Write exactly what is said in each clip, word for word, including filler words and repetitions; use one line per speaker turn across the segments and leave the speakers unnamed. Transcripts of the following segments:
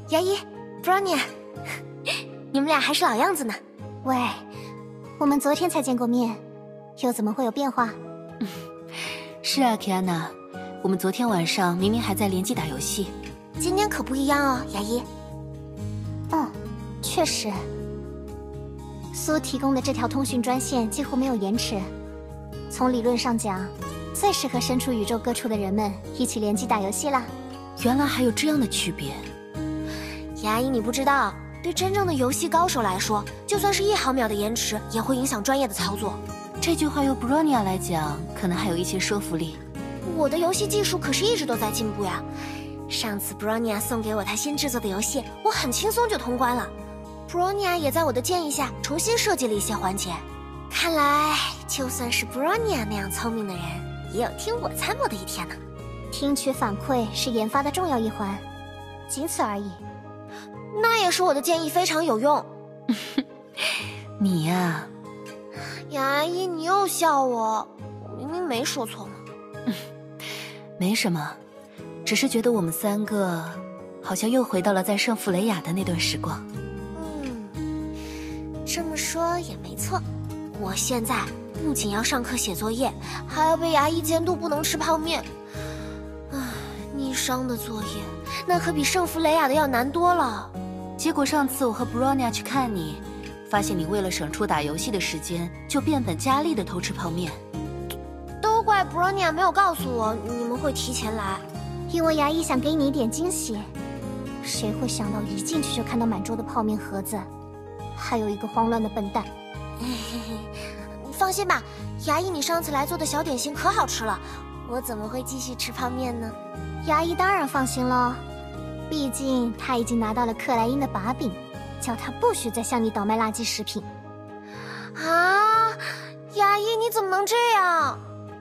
牙医 bronya， 你们俩还是老样子呢。
喂，我们昨天才见过面，又怎么会有变化？
嗯、是啊 ，Kiana， 我们昨天晚上明明还在联机打游戏，
今天可不一样哦，牙医。
嗯，确实。苏提供的这条通讯专线几乎没有延迟，从理论上讲，最适合身处宇宙各处的人们一起联机打游戏啦。
原来还有这样的区别。
牙医，你不知道，对真正的游戏高手来说，就算是一毫秒的延迟，也会影响专业的操作。
这句话由 bronya 来讲，可能还有一些说服力。
我的游戏技术可是一直都在进步呀。上次 bronya 送给我他新制作的游戏，我很轻松就通关了。bronya 也在我的建议下重新设计了一些环节。看来，就算是 bronya 那样聪明的人，也有听我参谋的一天呢。
听取反馈是研发的重要一环，仅此而已。
那也是我的建议非常有用。
你呀、啊，
牙医，你又笑我，我明明没说错嘛。
没什么，只是觉得我们三个好像又回到了在圣弗雷亚的那段时光。
嗯，这么说也没错。我现在不仅要上课写作业，还要被牙医监督不能吃泡面。唉，逆商的作业，那可比圣弗雷亚的要难多了。
结果上次我和 bronya 去看你，发现你为了省出打游戏的时间，就变本加厉的偷吃泡面。
都怪 bronya 没有告诉我你们会提前来，
因为牙医想给你一点惊喜。谁会想到一进去就看到满桌的泡面盒子，还有一个慌乱的笨蛋。
放心吧，牙医，你上次来做的小点心可好吃了，我怎么会继续吃泡面呢？
牙医当然放心了。毕竟他已经拿到了克莱因的把柄，叫他不许再向你倒卖垃圾食品。
啊，牙医你怎么能这样？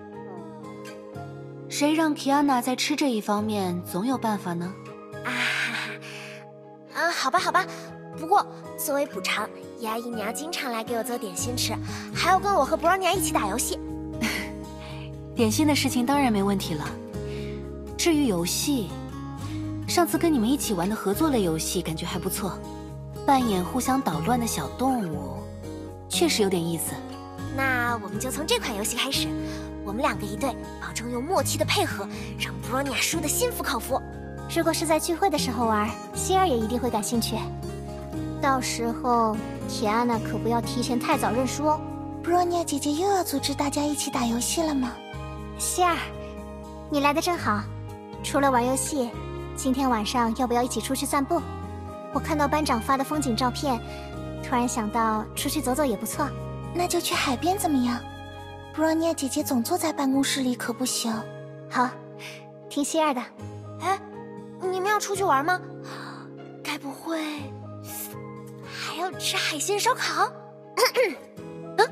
谁让 Kiana 在吃这一方面总有办法呢？
啊啊，好吧好吧，不过作为补偿，牙医你要经常来给我做点心吃，还要跟我和 bronya 一起打游戏。
点心的事情当然没问题了。至于游戏，上次跟你们一起玩的合作类游戏感觉还不错，扮演互相捣乱的小动物，确实有点意思。
那我们就从这款游戏开始，我们两个一队，保证用默契的配合，让 bronya 输得心服口服。
如果是在聚会的时候玩，希儿也一定会感兴趣。到时候 Kiana 可不要提前太早认输哦。
bronya 姐姐又要组织大家一起打游戏了吗？
希儿，你来的正好。除了玩游戏，今天晚上要不要一起出去散步？我看到班长发的风景照片，突然想到出去走走也不错。
那就去海边怎么样？ bronya 姐姐总坐在办公室里可不行。
好，听希儿的。
哎，你们要出去玩吗？该不会还要吃海鲜烧烤？嗯，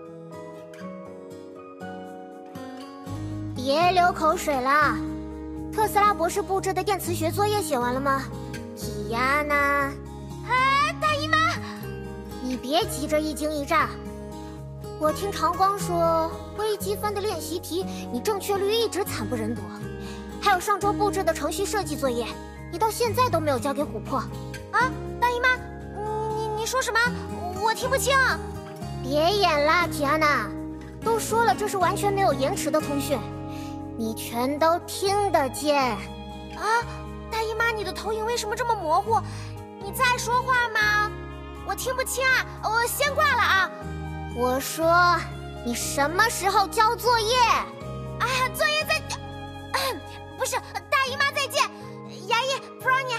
别流口水了。特斯拉博士布置的电磁学作业写完了吗？提亚呢？
哎，大姨妈，
你别急着一惊一乍。我听长光说，微积分的练习题你正确率一直惨不忍睹。还有上周布置的程序设计作业，你到现在都没有交给琥珀。
啊，大姨妈，你你说什么？我听不清。
别演了，提亚娜。都说了，这是完全没有延迟的通讯。你全都听得见
啊！大姨妈，你的投影为什么这么模糊？你在说话吗？我听不清啊！我先挂了啊！
我说，你什么时候交作业？
哎呀，作业在……不是，大姨妈再见。牙医 bronya